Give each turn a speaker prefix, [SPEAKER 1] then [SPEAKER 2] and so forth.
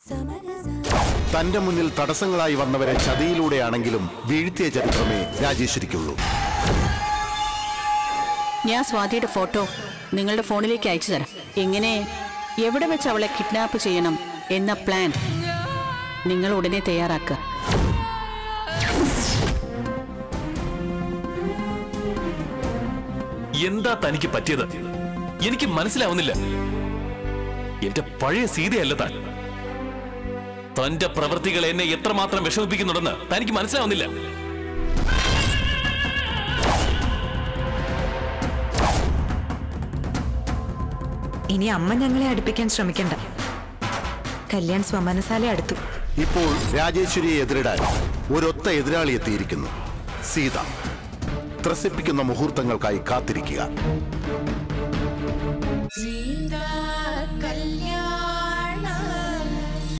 [SPEAKER 1] തന്റെ മുന്നിൽ തടസ്സങ്ങളായി വന്നവരെ ചതിയിലൂടെയാണെങ്കിലും വീഴ്ത്തിയ ചരിത്രമേ രാജേശ്വരിക്കുള്ളൂ.
[SPEAKER 2] ഞാൻ സ്വാതിയുടെ ഫോട്ടോ നിങ്ങളുടെ ഫോണിലേക്ക് അയച്ചു തരാം. എങ്ങനെ എവിടെ വെച്ച് അവളെ കിഡ്നാപ്പ് ചെയ്യണം എന്ന പ്ലാൻ നിങ്ങൾ ഉടനെ തയ്യാറാക്കുക.
[SPEAKER 3] എന്താ തനിക്ക് പറ്റിയത്? എനിക്ക് മനസ്സിലാവുന്നില്ല. എന്റെ പഴയ സീതയല്ല താൻ. തന്റെ പ്രവൃത്തികൾ എന്നെ എത്രമാത്രം വിഷമിപ്പിക്കുന്നുണ്ടെന്ന് തനിക്ക് മനസ്സിലാവുന്നില്ല.
[SPEAKER 4] ഇനി അമ്മ ഞങ്ങളെ അടുപ്പിക്കാൻ ശ്രമിക്കണ്ട. കല്യാൺ സ്വമനസാലെ അടുത്തു.
[SPEAKER 1] ഇപ്പോൾ രാജേശ്വരിയെ എതിരിടാൻ ഒരൊത്ത എതിരാളി എത്തിയിരിക്കുന്നു. സീത. ത്രസിപ്പിക്കുന്ന മുഹൂർത്തങ്ങൾക്കായി കാത്തിരിക്കുക.